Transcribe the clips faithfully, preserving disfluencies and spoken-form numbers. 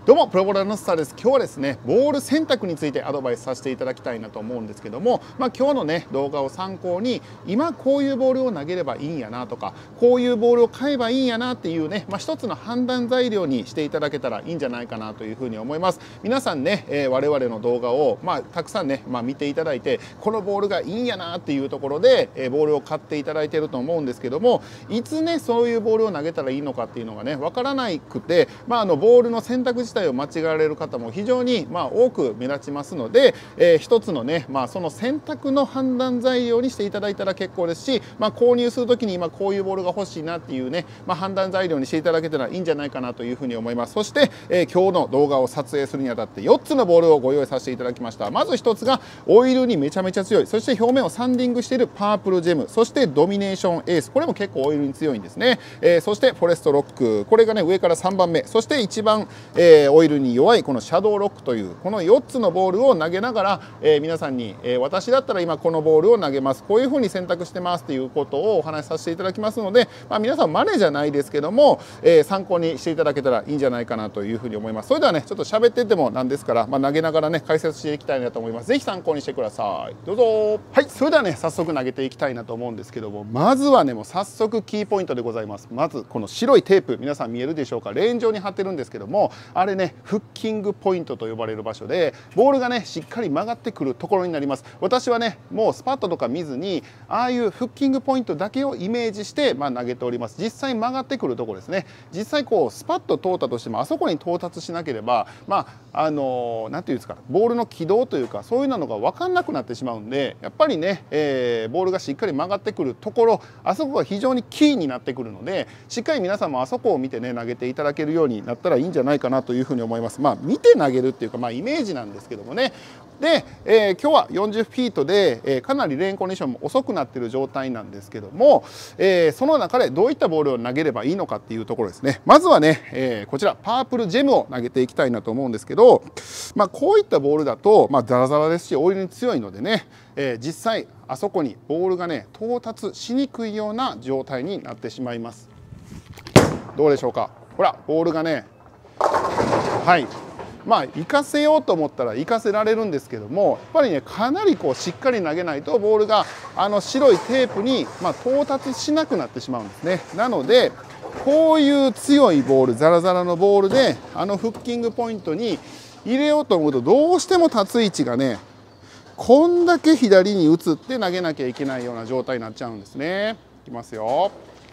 どうもプロボーラーのスターです。今日はですねボール選択についてアドバイスさせていただきたいなと思うんですけども、まあ、今日のね動画を参考に今こういうボールを投げればいいんやなとか、こういうボールを買えばいいんやなっていうね、まあ、一つの判断材料にしていただけたらいいんじゃないかなというふうに思います。皆さんね、えー、我々の動画を、まあ、たくさんね、まあ、見ていただいて、このボールがいいんやなっていうところで、えー、ボールを買っていただいていると思うんですけども、いつねそういうボールを投げたらいいのかっていうのがねわからなくて、まあ、あのボールの選択自体を間違われる方も非常にまあ多く目立ちますので、えー、一つのね、まあ、その選択の判断材料にしていただいたら結構ですし、まあ、購入する時に今こういうボールが欲しいなっていうね、まあ、判断材料にしていただけたらいいんじゃないかなというふうに思います。そして、えー、今日の動画を撮影するにあたってよっつのボールをご用意させていただきました。まずひとつがオイルにめちゃめちゃ強い、そして表面をサンディングしているパープルジェム、そしてドミネーションエース、これも結構オイルに強いんですね。えー、そしてフォレストロック、これがね上からさんばんめ、そして一番、えー、オイルに弱いこのシャドウロックというこのよっつのボールを投げながら、えー、皆さんに、えー、私だったら今このボールを投げます、こういうふうに選択してますっていうことをお話しさせていただきますので、まあ、皆さんマネじゃないですけども、えー、参考にしていただけたらいいんじゃないかなというふうに思います。それではねちょっと喋っててもなんですから、まあ、投げながらね解説していきたいなと思います。ぜひ参考にしてください。どうぞ。はい、それではね早速投げていきたいなと思うんですけども、まずはねもう早速キーポイントでございます。まずこの白いテープ、皆さん見えるでしょうか。レーン上に貼ってるんですけども、あれねフッキングポイントと呼ばれる場所で、ボールがねしっかり曲がってくるところになります。私はねもうスパットとか見ずにああいうフッキングポイントだけをイメージして、まあ、投げております。実際曲がってくるところですね。実際こうスパッと通ったとしてもあそこに到達しなければ、まああの何て言うんですか、ボールの軌道というかそういうのが分かんなくなってしまうんで、やっぱりね、えー、ボールがしっかり曲がってくるところ、あそこが非常にキーになってくるので、しっかり皆さんもあそこを見てね投げていただけるようになったらいいんじゃないかなというふうに思います。まあ見て投げるっていうか、まあイメージなんですけどもね。で、えー、今日はよんじゅっフィートで、えー、かなりレーンコンディションも遅くなっている状態なんですけども、えー、その中でどういったボールを投げればいいのかっていうところですね。まずはね、えー、こちらパープルジェムを投げていきたいなと思うんですけど、まあ、こういったボールだと、まあ、ザラザラですしオイルに強いのでね、えー、実際あそこにボールがね到達しにくいような状態になってしまいます。どうでしょうか。ほらボールがね、はいまあ行かせようと思ったら行かせられるんですけども、やっぱりねかなりこうしっかり投げないとボールがあの白いテープに、まあ、到達しなくなってしまうんですね。なのでこういう強いボール、ザラザラのボールであのフッキングポイントに入れようと思うと、どうしても立つ位置がねこんだけ左に移って投げなきゃいけないような状態になっちゃうんですね。いきますよ。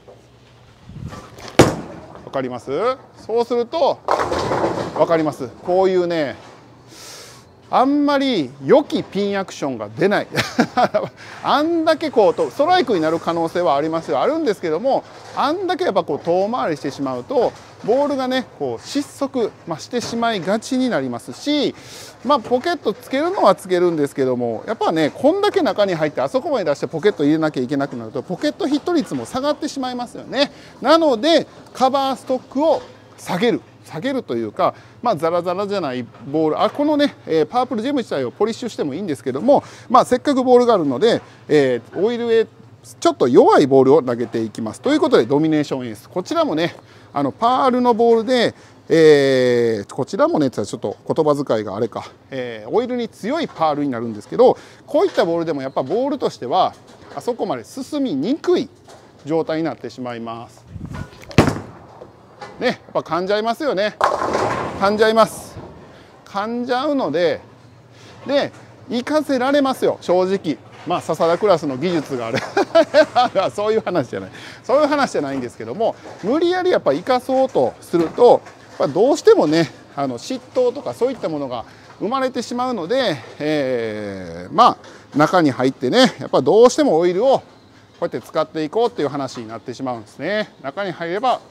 わかります？そうするとわかります。こういうねあんまり良きピンアクションが出ないあんだけこうストライクになる可能性はありますよ、あるんですけども、あんだけやっぱこう遠回りしてしまうとボールがねこう失速、まあ、してしまいがちになりますし、まあ、ポケットつけるのはつけるんですけども、やっぱねこんだけ中に入ってあそこまで出してポケット入れなきゃいけなくなるとポケットヒット率も下がってしまいますよね。なのでカバーストックを下げる下げるというか、まあ、ザラザラじゃないボール、あこのね、えー、パープルジェム自体をポリッシュしてもいいんですけども、まあ、せっかくボールがあるので、えー、オイルへちょっと弱いボールを投げていきます。ということでドミネーションエース、こちらもねあのパールのボールで、えー、こちらもねちょっと言葉遣いがあれか、えー、オイルに強いパールになるんですけど、こういったボールでもやっぱボールとしてはあそこまで進みにくい状態になってしまいます。ね、やっぱ噛んじゃいますよね。噛んじゃいます。噛んじゃうので、で行かせられますよ正直。まあ笹田クラスの技術があるそういう話じゃないそういう話じゃないんですけども、無理やりやっぱ生かそうとするとやっぱどうしてもねあの嫉妬とかそういったものが生まれてしまうので、えー、まあ中に入ってねやっぱどうしてもオイルをこうやって使っていこうっていう話になってしまうんですね。中に入れば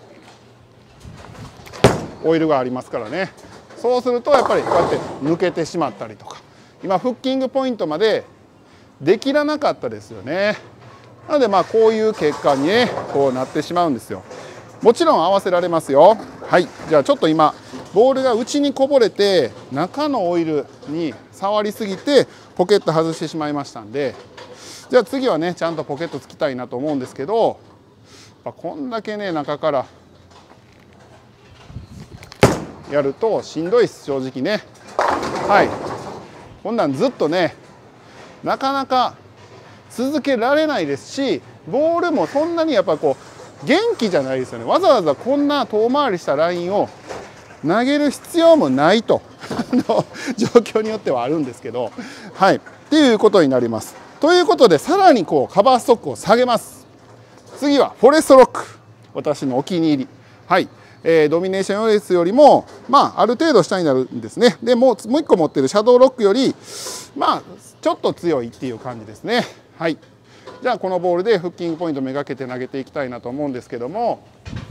オイルがありますからね。そうするとやっぱりこうやって抜けてしまったりとか、今フッキングポイントまでできらなかったですよね。なのでまあこういう結果にねこうなってしまうんですよ。もちろん合わせられますよ。はい、じゃあちょっと今ボールが内にこぼれて中のオイルに触りすぎてポケット外してしまいましたんで、じゃあ次はねちゃんとポケットつきたいなと思うんですけど、やっぱこんだけね中からやるとしんどいです正直ね。はい、こんなんずっとねなかなか続けられないですし、ボールもそんなにやっぱこう元気じゃないですよね。わざわざこんな遠回りしたラインを投げる必要もないとの状況によってはあるんですけど、はいっていうことになります。ということでさらにこうカバーストックを下げます。次はフォレストロック、私のお気に入り、はい、えー、ドミネーションヨレスよりもまあある程度下になるんですね。でもうもういっこ持ってるシャドウロックよりまあちょっと強いっていう感じですね。はい、じゃあこのボールでフッキングポイントめがけて投げていきたいなと思うんですけども、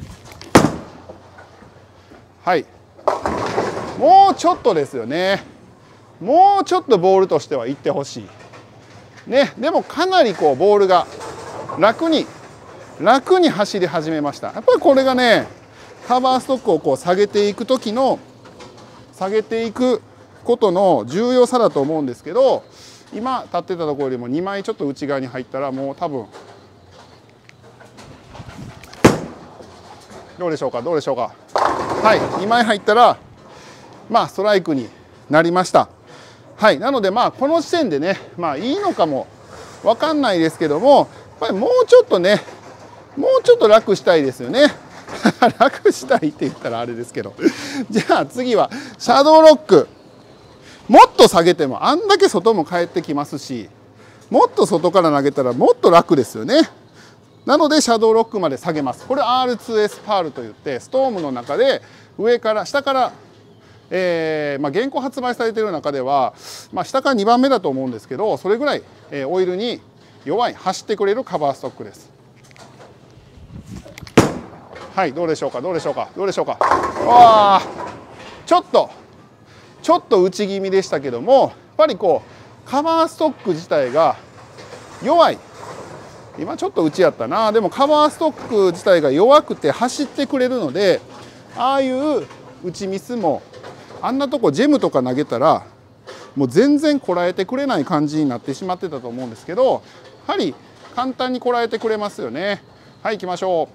はい、もうちょっとですよね。もうちょっとボールとしてはいってほしいね。でもかなりこうボールが楽に楽に走り始めました。やっぱりこれがねカバーストックをこう下げていく時の下げていくことの重要さだと思うんですけど、今立ってたところよりもにまいちょっと内側に入ったらもう多分どうでしょうかどうでしょうかはいにまい入ったらまあストライクになりました。はい、なのでまあこの時点でねまあいいのかも分かんないですけども、やっぱりもうちょっとねもうちょっと楽したいですよね楽したいって言ったらあれですけどじゃあ次はシャドウロック、もっと下げてもあんだけ外も返ってきますし、もっと外から投げたらもっと楽ですよね。なのでシャドウロックまで下げます。これ アールツーエス パールといってストームの中で上から下からえーまあ、現行発売されている中では、まあ、下からにばんめだと思うんですけど、それぐらい、えー、オイルに弱い走ってくれるカバーストックです。はいどうでしょうかどうでしょうかどうでしょうかわあちょっとちょっと内気味でしたけども、やっぱりこうカバーストック自体が弱い、今ちょっと内やったな、でもカバーストック自体が弱くて走ってくれるので、ああいう内ミスもあんなとこジェムとか投げたらもう全然こらえてくれない感じになってしまってたと思うんですけど、やはり簡単にこらえてくれますよね。はい行きましょ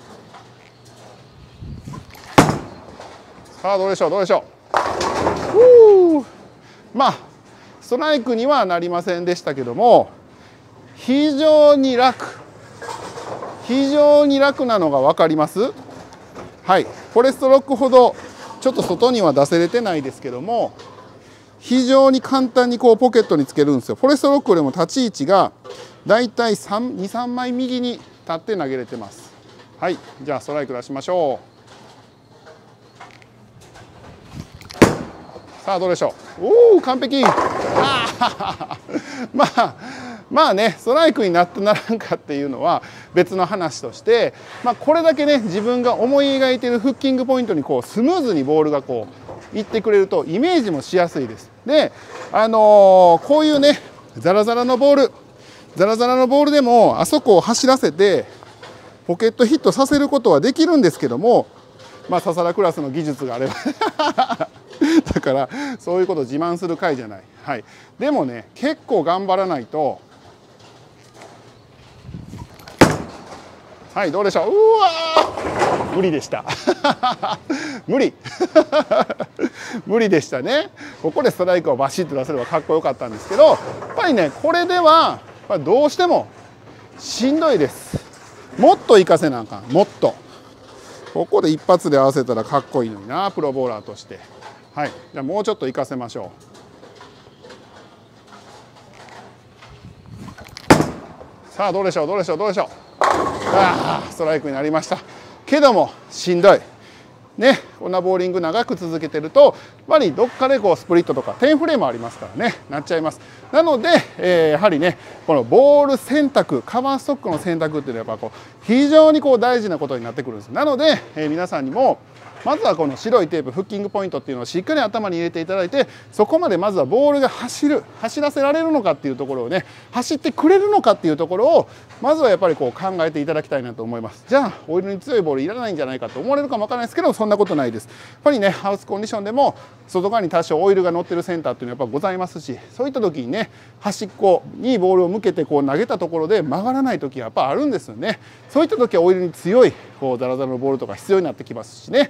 う。さあどうでしょうどうでしょう。まあストライクにはなりませんでしたけども、非常に楽非常に楽なのが分かります。はいフォレストロックほどちょっと外には出せれてないですけども、非常に簡単にこうポケットにつけるんですよ。フォレストロックよりも立ち位置がだいたいにさんまい右に立って投げれてます。はいじゃあストライク出しましょう。さあどうでしょう。おお完璧。あまあまあねストライクになってならんかっていうのは別の話として、まあ、これだけね自分が思い描いているフッキングポイントにこうスムーズにボールがこういってくれるとイメージもしやすいです。であのー、こういうねザラザラのボールザラザラのボールでもあそこを走らせてポケットヒットさせることはできるんですけども、まあササラクラスの技術があればだからそういうことを自慢する回じゃない。はい、でもね結構頑張らないと。はいどうでしょう。うわ無理でした無理無理でしたね。ここでストライクをバシッと出せればかっこよかったんですけど、やっぱりねこれではどうしてもしんどいです。もっと活かせなあかん。もっとここで一発で合わせたらかっこいいのになプロボーラーとして。はいじゃあもうちょっと活かせましょう。さあどうでしょうどうでしょうどうでしょう。ああストライクになりましたけどもしんどいね。こんなボーリング長く続けてるとやっぱりどっかでこうスプリットとかテンフレームありますからねなっちゃいます。なので、えー、やはりねこのボール選択カバーストックの選択っていうのはやっぱこう非常にこう大事なことになってくるんです。なので、えー、皆さんにもまずはこの白いテープフッキングポイントっていうのをしっかり頭に入れていただいて、そこまでまずはボールが走る走らせられるのかっていうところをね走ってくれるのかっていうところをまずはやっぱりこう考えていただきたいなと思います。じゃあオイルに強いボールいらないんじゃないかと思われるかもわからないですけど、そんなことないです。やっぱりねハウスコンディションでも外側に多少オイルが乗ってるセンターっていうのはやっぱございますし、そういった時にね端っこにボールを向けてこう投げたところで曲がらない時はやっぱあるんですよね。そういった時はオイルに強いこうザラザラのボールとか必要になってきますしね。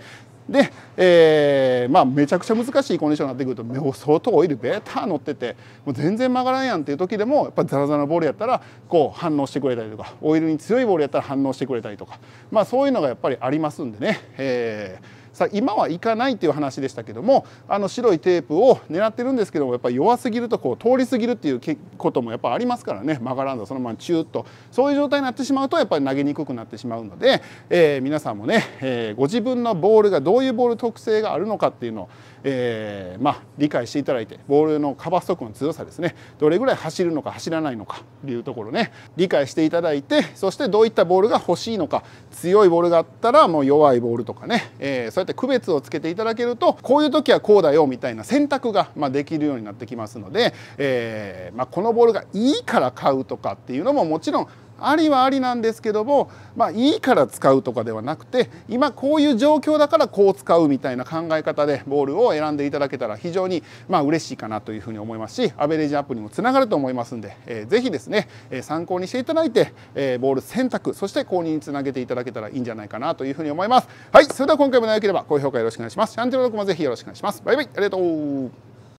で、えーまあ、めちゃくちゃ難しいコンディションになってくるともう相当オイルベーター乗っててもう全然曲がらんやんっていう時でもやっぱりザラザラのボールやったらこう反応してくれたりとかオイルに強いボールやったら反応してくれたりとか、まあ、そういうのがやっぱりありますんでね、えーさあ今はいかないっていう話でしたけども、あの白いテープを狙ってるんですけどもやっぱり弱すぎるとこう通り過ぎるっていうこともやっぱありますからね、曲がらんとそのままチューッとそういう状態になってしまうとやっぱり投げにくくなってしまうので、えー、皆さんもね、えー、ご自分のボールがどういうボール特性があるのかっていうのを、えーまあ、理解していただいてボールのカバーストックの強さですね、どれぐらい走るのか走らないのかっていうところね理解していただいて、そしてどういったボールが欲しいのか、強いボールがあったらもう弱いボールとかね、えー、そうやって区別をつけていただけるとこういう時はこうだよみたいな選択がまあできるようになってきますので、えーまあ、このボールがいいから買うとかっていうのももちろんありはありなんですけども、まあ、いいから使うとかではなくて今こういう状況だからこう使うみたいな考え方でボールを選んでいただけたら非常にまあ嬉しいかなというふうに思いますし、アベレージアップにもつながると思いますんで、えー、ぜひですね、えー、参考にしていただいて、えー、ボール選択そして購入につなげていただけたらいいんじゃないかなというふうに思います。はい、それでは今回も良ければ高評価よろしくお願いします。チャンネル登録もぜひよろしくお願いします。バイバイ、ありがとう。